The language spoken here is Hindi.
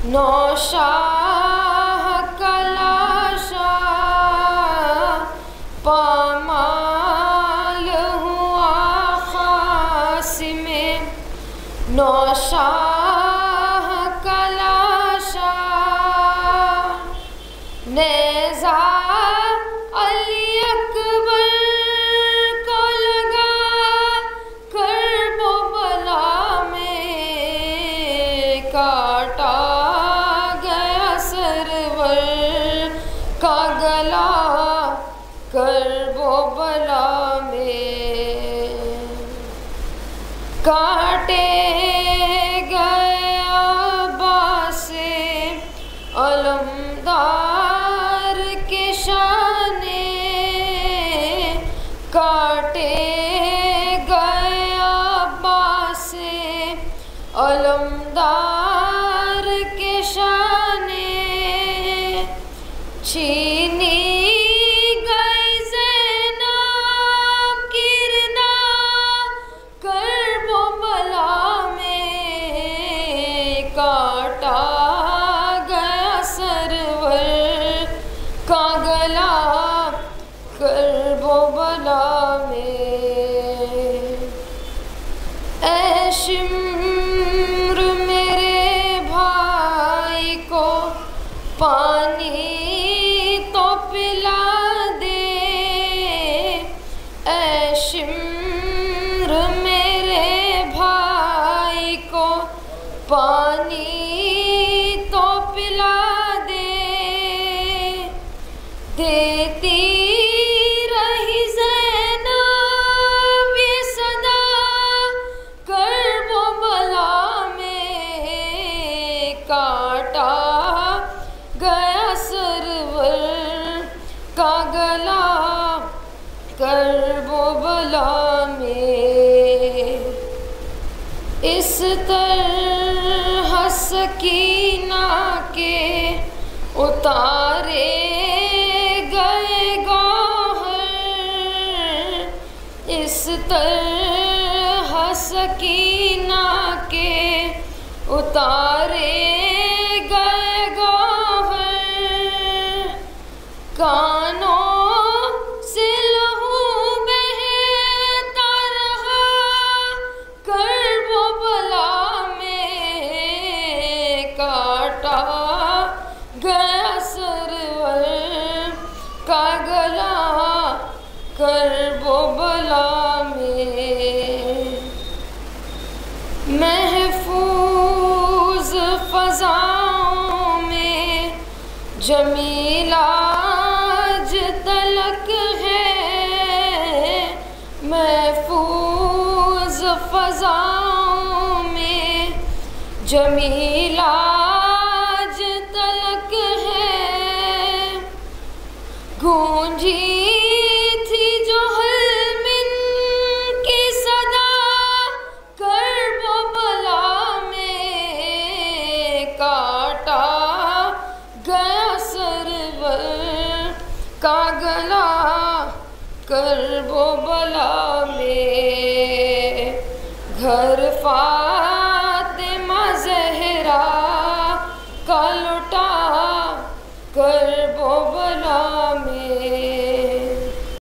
नौशाह कलाशा पामाल हुआ खास में। नौशाह कलाशा नेज़ा अली अकबर को लगा करबो बला में। काटा गया सरवर का गला करबो बला में। काटे गए अब्बासे अलमदार के शाने। काटे गए अब्बासे अलमदार के शाने। छीनी गई ज़ैनब किरना करबो बला में। काटा गया सरवर का गला करबो बला में। ऐ शिम्र मेरे भाई को पानी तो पिला दे। ऐ शिम्र मेरे भाई को पानी तो पिला दे। देती रही ज़ैनब ये सदा करबो बला में। काटा गया सरवर का गला करबो बला में। इस तरह सकीना के उतारे गए गौहर। इस तरह सकीना के उतारे गए गौहर। कानों से लहू बहता रहा करबो बला में। काटा गया सरवर का गला करबो बला में। महफूज फ़ज़ाओं में जमीला आज तलक है। महफूज फ़ज़ाओं में जमीला आज तलक है। गूंजी थी जो हलमिन की सदा करबो बला में। काटा गया सरवर का गला करबो बला में। घर फातिमा ज़हरा का लुटा करबो बला में।